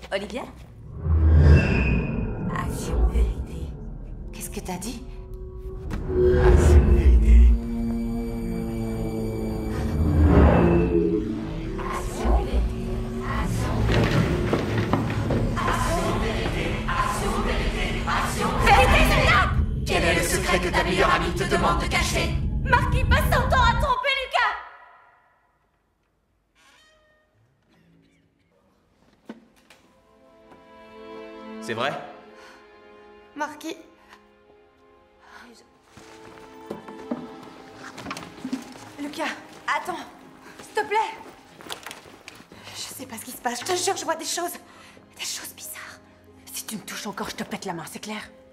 Olivia? Action vérité. Qu'est-ce que t'as dit? Action vérité. Action vérité. Action vérité. Action vérité. Action vérité, c'est là! Quel est le secret que ta meilleure amie te demande de cacher? Marky passe son temps à tromper Lucas! C'est vrai? Marky... Lucas, attends. S'il te plaît. Je sais pas ce qui se passe. Je te jure, je vois des choses. Des choses bizarres. Si tu me touches encore, je te pète la main, c'est clair?